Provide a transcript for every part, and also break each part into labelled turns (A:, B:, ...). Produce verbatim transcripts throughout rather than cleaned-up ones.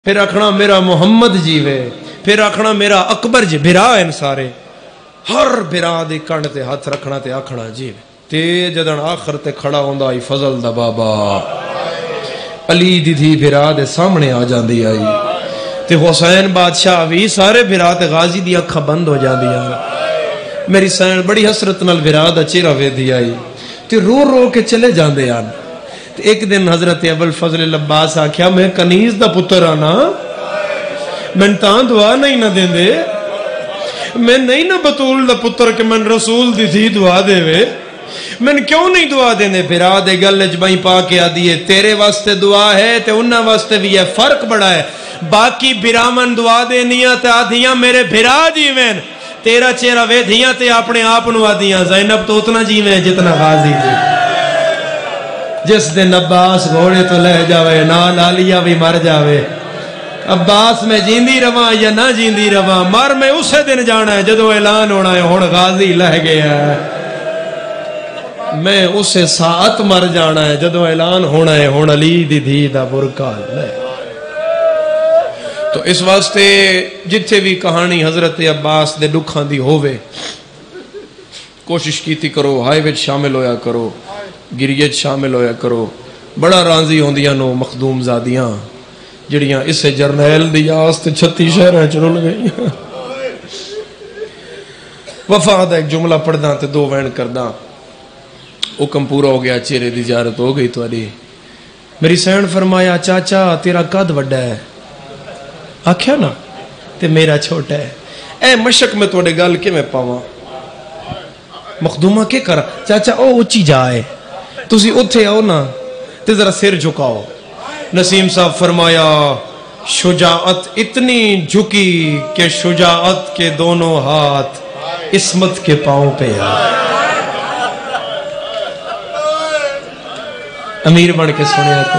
A: پھر آکھنا میرا محمد جیوے، پھر آکھنا میرا اکبر جی، بھرا ہیں سارے، ہر بھرا دے کنڈ تے ہاتھ رکھنا تے آکھنا جیوے تے جدن آخر تے کھڑا ہوندا آئی فضل دا بابا علی دی تھی بھرا دے سامنے آ جاندی آئی تے حسین بادشاہ بھی سارے بھرا تے غازی دی اکھا بند ہو جاندی آئی۔ میری سین بڑی حسرت نال بھرا دا چہرہ ویدی آئی تے رو رو کے چلے جاندے آن۔ ایک دن حضرت ابوالفضل عباس آکھیا میں کنیز دا پتر آنا، میں تاں دعا نہیں نہ دیں دے، میں نہیں نہ بطول دا پتر کہ میں رسول دی تھی دعا دے وے، میں کیوں نہیں دعا دیں دے؟ پھر آدھے گل جبائیں پا کے آدھیے تیرے واسطے دعا ہے تے انہاں واسطے بھی ہے، فرق بڑا ہے۔ باقی برامن دعا دینیاں تے آدھیاں میرے بھرا جیویں، تیرا چہرہ وے دھیاں تے اپنے آپ نو آدھیاں زینب تو اتنا جیویں جتنا غازی جی۔ جس دن عباس گھوڑے تو لے جاوے نال آلیہ بھی مر جاوے، عباس میں جیندی رواں یا نہ جیندی رواں، مر میں اسے دن جانا ہے جدو اعلان ہونا ہے ہون غازی لہ گیا ہے، میں اسے ساعت مر جانا ہے جدو اعلان ہونا ہے ہون علی دی دھی دا برکا لے۔ تو اس واسطے جتھے بھی کہانی حضرت عباس دے دکھاں دی ہووے کوشش کیتی کرو ہائے وچ شامل ہویا کرو، گریت شامل ہویا کرو۔ بڑا راضی ہوندیاں نو مخدوم زادیاں جڑیاں اسے جرنیل دی آست چھتی شہریں چرل گئی۔ وفاد ایک جملہ پڑھداں تے دو وین کرداں، حکم پورا ہو گیا، چہرے دی زیارت ہو گئی تو علی۔ میری سین فرمایا چاچا تیرا قد وڈا ہے، آکھیا نا تے میرا چھوٹا ہے، اے مشک میں توڑے گل کے میں پاواں؟ مخدومہ کے کرا چاچا او اچھی جائے تسی اتھے آؤ نا تے ذرا سر جھکاؤ۔ نسیم صاحب فرمایا شجاعت اتنی جھکی کہ شجاعت کے دونوں ہاتھ عصمت کے پاؤں پہ آئے۔ امیر بن کے سنے آتے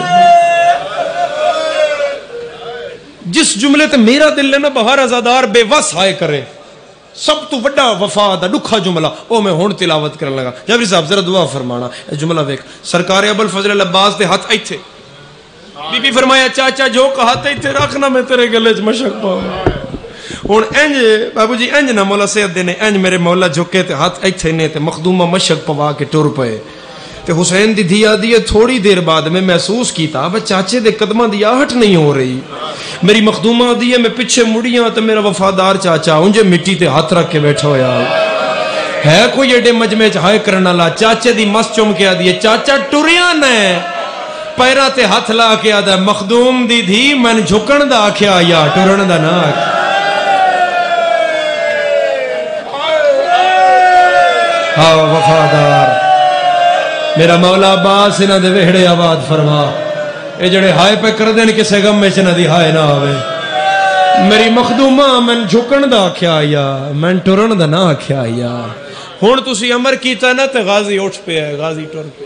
A: جس جملے تے میرا دل لینا بہار ازادار بے وس آئے کرے، سب تو وڈا وفا دا دکھا جملہ او میں ہون تلاوت کرنے لگا۔ جابری صاحب ذرا دعا فرمانا، اے جملہ ویک سرکار ابوالفضل عباس دے ہاتھ ایتھے، بی بی فرمایا چاچا جو کہا تے ایتھے رکھنا میں تیرے گلے چ مشک پاؤں۔ ہن انج بابو جی انج نہ مولا سید دے نے انج میرے مولا جھکے تے ہاتھ ایتھے نے تے مخدومہ مشک پوا کے ٹر پئے تے حسین دی دھی آدھی ہے تھوڑی دیر بعد میں محسوس کیتا بس چاچے دے قدمہ دی آہٹ نہیں ہو رہی۔ میری مخدومہ آدھی ہے میں پچھے مڑیاں تے میرا وفادار چاچا انجے مٹی تے ہاتھ رکھ کے بیٹھا ہویا ہے، کوئی ایڈے مجمع چاہے کرنا لا، چاچے دی مس چم کے آدھی ہے چاچا ٹریاں نے پیرا تے ہاتھ لا کے آدھا مخدوم دی دھی میں جھکن دا آکھیا یا ٹرن دا نا آکھیا۔ ہاں وفادار میرا مولا عباس انہاں دے وہڑے آباد فرما، اے جڑے ہائے پہ کر دین کسے غم میں چنہ دی ہائے نہ آوے۔ میری مخدومہ میں جھکن دا آکھیا یا میں ٹرن دا نہ آکھیا یا۔ ہون تسی امر کیتا نا تے غازی اٹھ پہ ہے، غازی ٹر پہ۔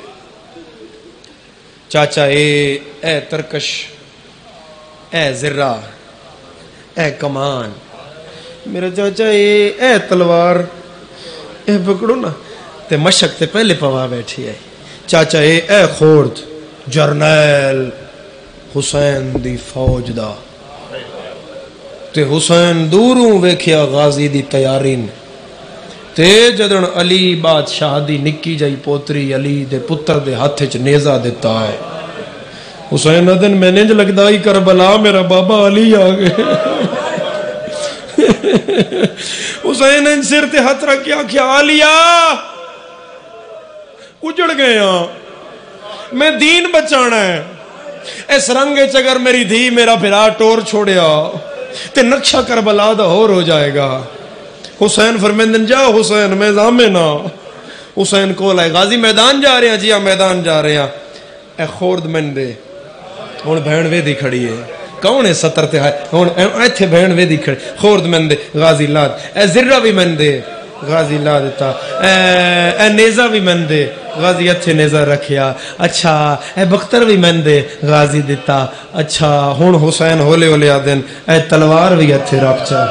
A: چاچا اے اے ترکش، اے ذرہ، اے کمان، میرا چاچا اے اے تلوار، اے پکڑو نا تے مشک تے پہلے پوا بیٹھی ہے۔ چاچا اے اے خورد جرنیل حسین دی فوج دا تے حسین دوروں ویکھیا غازی دی تیاری نے تے جدن علی بادشاہ دی نکی جائی پوتری علی دے پتر دے ہاتھ چ نیزہ دیتا ہے، حسین ادن میں ننج لگدا ہی کربلا میرا بابا علی آ گئے۔ حسین ان سر تے ہاتھ رکھ کے آکھیا علیہ اجڑ گئے ہاں، میں دین بچانا ہے، اس رنگے چگر میری دھی میرا بھرا ٹور چھوڑیا تے نقشہ کربلا دا ہور ہو جائے گا۔ حسین فرمیندن جا حسین میں زامنا، حسین کول آئے غازی میدان جا رہے ہیں جی ہاں میدان جا رہے ہیں۔ اے خورد من دے ہون بہن وے دی کھڑی ہے، کون ہے ستر تے ہائے ہون ایتھے بہن وے دی کھڑی، خورد من دے غازی لاد، اے ذرہ بھی من دے غازی لا دیتا، اے, اے نیزہ بھی من دے غازی اتھے نیزہ رکھیا، اچھا اے بختر بھی من دے غازی دیتا، اچھا ہون حسین ہولے ہولے آدن اے تلوار بھی اتھے رکھ چا۔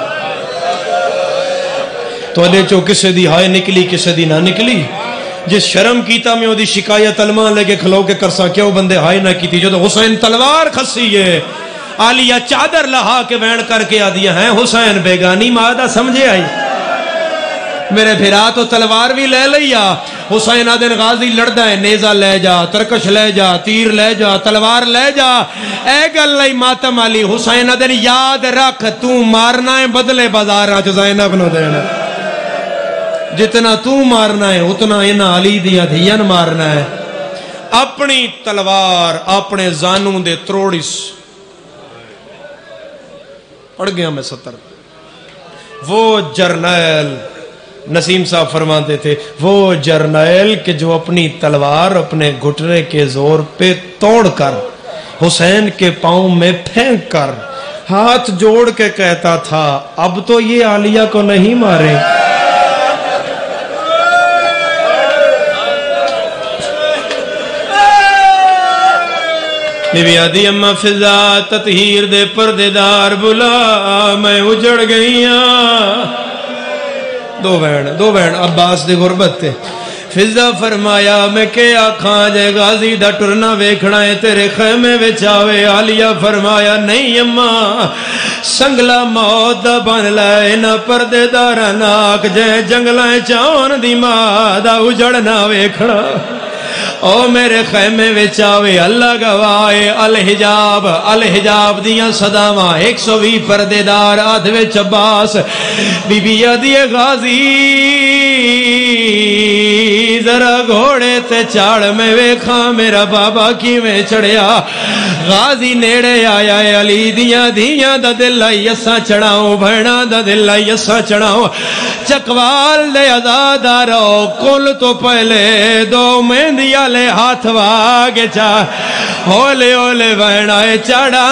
A: تو علی چو کسے دی ہائے نکلی کسے دی نہ نکلی، جس شرم کیتا میں وہ دی شکایت علماء لے کے کھلو کے کرسا کیا وہ بندے ہائے نہ کیتی، جو تو حسین تلوار کھسی ہے آلیہ چادر لہا کے وین کر کے آدیا ہیں حسین بیگانی مادہ سمجھے آئی میرے بھرا تو تلوار بھی لے لیا حسین آدن غازی لڑدا ہے نیزہ لے جا ترکش لے جا تیر لے جا تلوار لے جا اے گل لئی ماتم علی حسین آدن یاد رکھ تو مارنا ہے بدلے بازاراں چ زینب نو دینا جتنا تو مارنا ہے اتنا انہاں علی دیاں دھیاں مارنا ہے اپنی تلوار اپنے زانوں دے تروڑس پڑھ گیا میں ستر وہ جرنیل نسیم صاحب فرماتے تھے وہ جرنیل کہ جو اپنی تلوار اپنے گھٹنے کے زور پہ توڑ کر حسین کے پاؤں میں پھینک کر ہاتھ جوڑ کے کہتا تھا اب تو یہ عالیہ کو نہیں مارے بی آدھی اماں فضا تطہیر دے پردے دار بلا میں اجڑ گئیاں دو بہن دو بہن عباس دے غربت تے فضا فرمایا میں کہ آکھاں جے غازی دا ٹرنا ویکھنا ہے تیرے خیمے وچاوے عالیہ فرمایا نہیں اماں سنگلا موت دا بن لائے نہ پردے دارا ناک جے جنگلائیں چاون دی ماں دا اجڑنا ویکھنا او میرے خیمے وچاوے اللہ گوائے الحجاب الحجاب دیاں صداواں ایک سو وی پردے دار آدھ وچ عباس بی بی آدھی غازی ذرا گھوڑے تے چاڑ میں ویکھاں میرا بابا کی میں چڑھیا غازی نیڑے آیا ہے علی دیاں دیاں دا دل آئی اساں چڑھاؤں بھینا دا دل آئی اساں چڑھاؤں چکوال دے ازادارو کل تو پہلے دو مہندیا لے ہاتھ واگے چا ہولے ہولے بہنائے چڑھا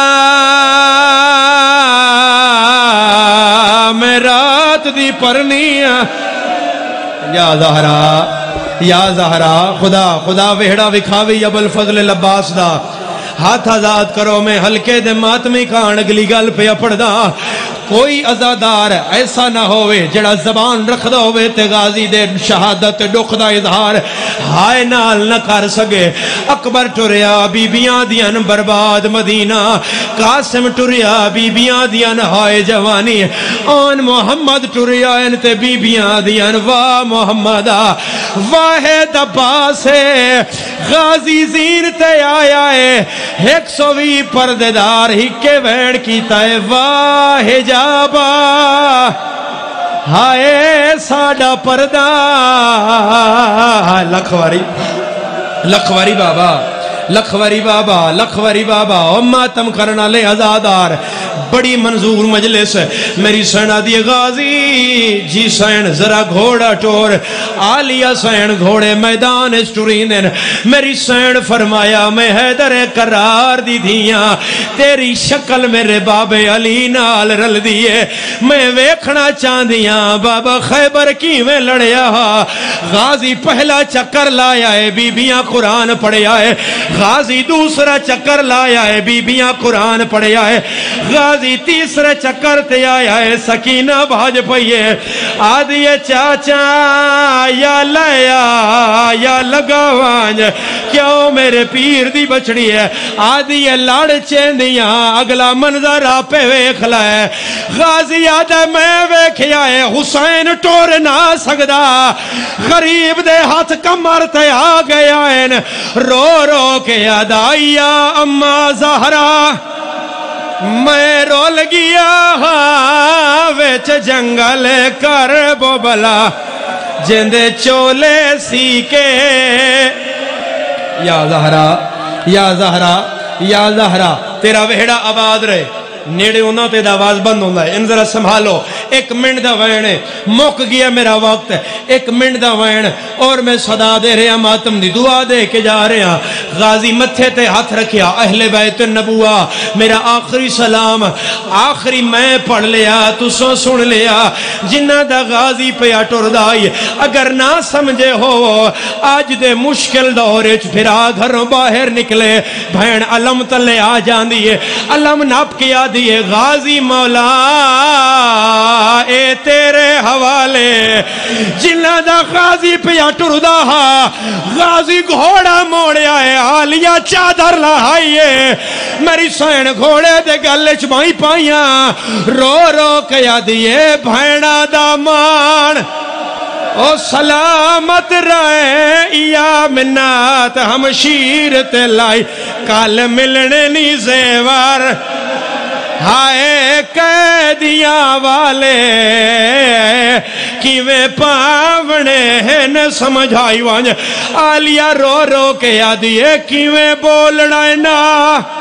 A: میں رات دی پرنیاں یا زہرا یا زہرا خدا خدا وہڑا وکھاوی ابو الفضل لباس دا ہاتھ آزاد کرو میں ہلکے دے ماتمی کان اگلی گل پہ اپڑدا کوئی عزادار ایسا نہ ہوئے جڑا زبان رکھ دا ہوئے تے غازی دے شہادت ڈکھ دا اظہار ہائے نال نہ کر سگے اکبر ٹریا بی بیاں دیاں برباد مدینہ قاسم ٹریا بی بیاں دیاں ہائے جوانی آن محمد ٹریا انتے بی بیاں دیاں واہ محمدہ واحد عباسے غازی زین تے آیا ہے ایک سو وی پردیدار ہی کے وین کیتا ہے واہ جابا ہائے ساڑا پردہ لکھواری لکھواری بابا لکھواری بابا لکھواری بابا او ماتم کرنا لے ازادار بڑی منظور مجلس میری سینا دی غازی جی سین ذرا گھوڑا ٹور آلیہ سین گھوڑے میدان اسٹورینن میری سین فرمایا میں حیدر قرار دی دھیاں تیری شکل میرے باب علی نال رل دیئے میں ویکھنا چاندیاں بابا خیبر کی میں لڑیا غازی پہلا چکر لایا ہے بی بیاں قرآن پڑھیا ہے غازی دوسرا چکر لایا ہے بی بیاں قرآن پڑھیا ہے غازی تیسرے چکر تے آیا ہے سکینہ بھاج پئیے آدھی چاچا یا لیا یا لگا وانج کیوں میرے پیر دی بچڑی ہے آدھی لڑ چیندیاں اگلا منظر آپے ویکھ لائے غازی آدھے میں ویکھیا ہے حسین ٹور نہ سکدا غریب دے ہاتھ کمر تے آ گیا ہے رو رو کے ادائیا اماں زہرا میں رول گیا ویچ جنگل کر بو بلا جندے چولے سی کے یا زہرا یا زہرا یا زہرا تیرا وہڑا آباد رہے نیڑے ہونا تے دا آواز بند ہونا ہے ان ذرا سنبھالو ایک منٹ دا وین موک گیا میرا وقت ایک منٹ دا وین اور میں صدا دے رہا ماتم دی دعا دے کے جا رہا غازی متھے تے ہاتھ رکھیا اہل بیت النبوہ میرا آخری سلام آخری میں پڑھ لیا تو سو سن لیا جنہ دا غازی پہ اٹر دائی اگر نہ سمجھے ہو آج دے مشکل دورے پھرا گھروں باہر نکلے بھین علم تلے آ جان دیئے علم ناپ کیا دیے غازی مولا اے تیرے حوالے جنہ دا غازی پیا ٹردا ہا غازی گھوڑا موڑیا ہے آلیا چادر لہائیے میری سین گھوڑے دے گلے چبائی پائیاں رو رو کیا دیے بھیڑا دا مان او سلامت رہے یا منات ہم شیر تے لائی کال ملنے نی زیور ہائے قیدیاں والے کیویں پاونے نے سمجھائی وانج آلیا رو رو کے آدھیے کیویں بولنا نا